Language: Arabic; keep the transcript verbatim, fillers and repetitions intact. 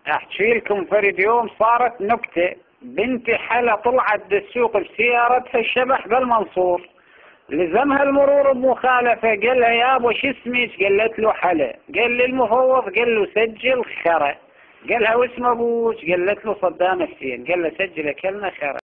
احكي لكم فرد يوم صارت نكتة. بنتي حلا طلعت بالسوق بسيارتها الشبح بالمنصور، لزمها المرور بمخالفة، قال لها يابا شو اسمك؟ قالت له حلا. قال لي المفوض قال له سجل خرا. قال لها واسم ابوك؟ قالت له صدام حسين. قال له سجل كلمة خرا.